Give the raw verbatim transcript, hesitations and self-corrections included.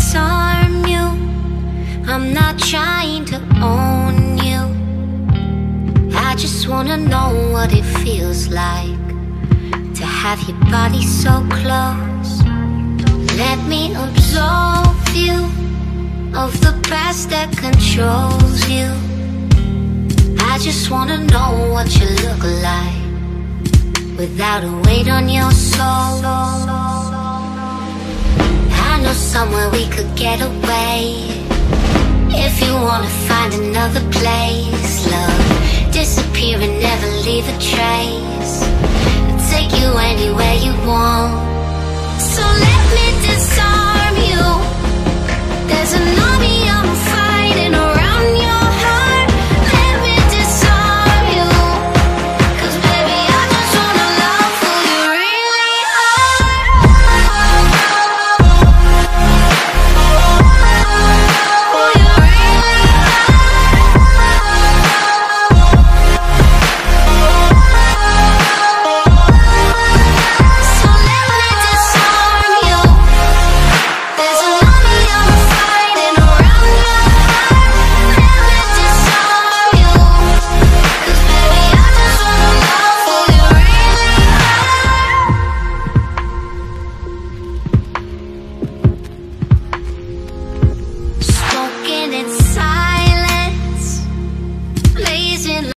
disarm you. I'm not trying to own you. I just wanna know what it feels like to have your body so close. Let me absolve you of the past that controls you. I just wanna know what you look like without a weight on your soul. I know somewhere we could get away. If you wanna find another place, love, disappear and never leave a trace. I'll take you anywhere you want. So let me